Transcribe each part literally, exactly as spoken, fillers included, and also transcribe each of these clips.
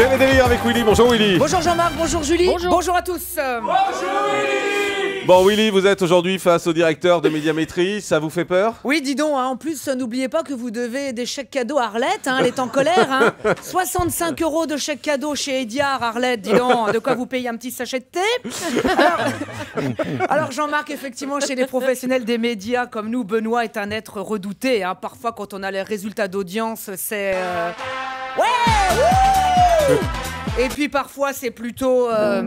C'est les délires avec Willy. Bonjour Willy. Bonjour Jean-Marc, bonjour Julie. Bonjour. Bonjour à tous. Bonjour Willy. Bon Willy, vous êtes aujourd'hui face au directeur de Médiamétrie, ça vous fait peur? Oui, dis donc, hein, en plus, n'oubliez pas que vous devez des chèques cadeaux à Arlette, hein, elle est en colère. Hein. soixante-cinq euros de chèques cadeaux chez Ediard, Arlette, dis donc, de quoi vous payer un petit sachet de thé. Alors, alors Jean-Marc, effectivement, chez les professionnels des médias comme nous, Benoît est un être redouté. Hein. Parfois, quand on a les résultats d'audience, c'est... Euh... Ouais wouh. Et puis parfois, c'est plutôt... Euh...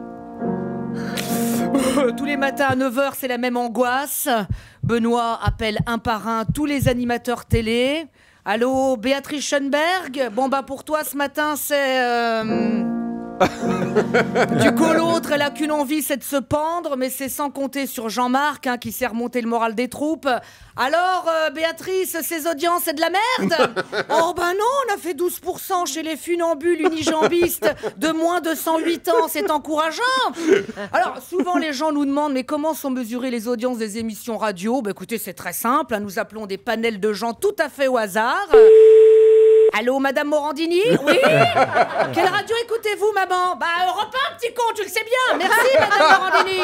Tous les matins à neuf heures, c'est la même angoisse. Benoît appelle un par un tous les animateurs télé. Allô, Béatrice Schoenberg? Bon bah pour toi ce matin, c'est... Euh... Du coup, l'autre, elle a qu'une envie, c'est de se pendre, mais c'est sans compter sur Jean-Marc, hein, qui sait remonter le moral des troupes. Alors, euh, Béatrice, ces audiences, c'est de la merde? Oh ben non, on a fait douze pour cent chez les funambules unijambistes de moins de cent huit ans, c'est encourageant. Alors, souvent, les gens nous demandent, mais comment sont mesurées les audiences des émissions radio? Bah écoutez, c'est très simple, hein, nous appelons des panels de gens tout à fait au hasard. Allô, Madame Morandini? Oui. Quelle radio écoutez-vous, maman? Bah, Europe un, petit con, tu le sais bien. Merci, Madame Morandini.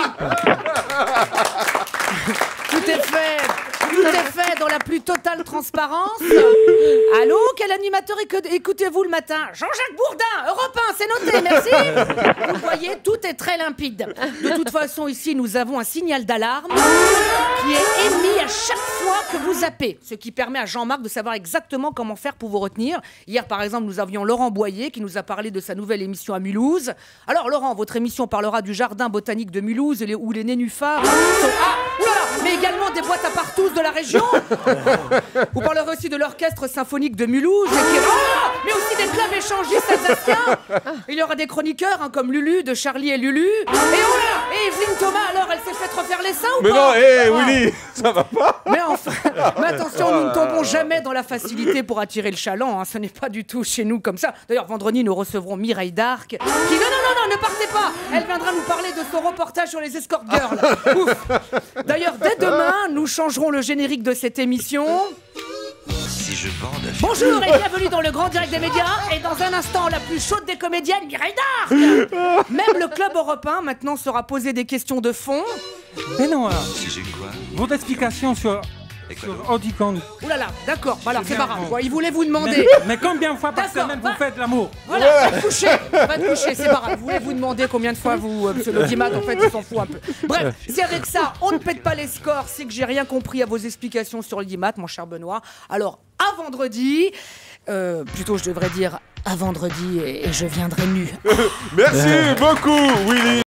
Tout est fait. Tout est fait dans la plus totale transparence. Allô, quel animateur écoutez-vous le matin? Jean-Jacques Bourdin, Europe un, c'est noté, merci. Vous voyez, tout est très limpide. De toute façon, ici, nous avons un signal d'alarme qui est émis à chaque fois que vous zappez, ce qui permet à Jean-Marc de savoir exactement comment faire pour vous retenir. Hier, par exemple, nous avions Laurent Boyer qui nous a parlé de sa nouvelle émission à Mulhouse. Alors, Laurent, votre émission parlera du jardin botanique de Mulhouse où les nénuphars sont... Ah, oulala, mais également des boîtes à partous de la région. Vous parlerez aussi de l'orchestre symphonique de Mulhouse, et qui... oh, mais aussi des clubs échangistes alsaciens. Il y aura des chroniqueurs hein, comme Lulu de Charlie et Lulu. Et oh là, et Evelyne Thomas, alors elle s'est fait refaire les seins ou mais pas? non, hé hey, Willy, ça va pas? Mais enfin, mais attention, nous ne tombons jamais dans la facilité pour attirer le chaland. Hein. Ce n'est pas du tout chez nous comme ça. D'ailleurs, vendredi, nous recevrons Mireille Darc, qui... Non, non, non, non, ne partez pas. Elle viendra nous parler de son reportage sur les escort girls. Ouf. D'ailleurs, dès demain, nous changerons le générique de cette émission. Si je bande... Bonjour et bienvenue dans le grand direct des médias. Et dans un instant, la plus chaude des comédiennes, Mireille Darc. Même le club européen maintenant sera posé des questions de fond. Mais non, alors, Si j'ai quoi? votre explication sur, sur Audicon. Ouh là là, d'accord, voilà, c'est bien, pas grave. bon. Quoi. Il voulait vous Mais, demander. mais combien de fois par D'accord, semaine va- vous faites l'amour? Voilà, va te coucher, va te coucher, c'est pas grave. Vous voulez vous demander combien de fois vous, euh, monsieur l'audimat, en fait, il s'en fout un peu. Bref, si avec ça, on ne pète pas les scores, c'est que j'ai rien compris à vos explications sur l'audimat, mon cher Benoît. Alors, à vendredi, euh, plutôt je devrais dire à vendredi et, et je viendrai nu. Merci beaucoup Willy.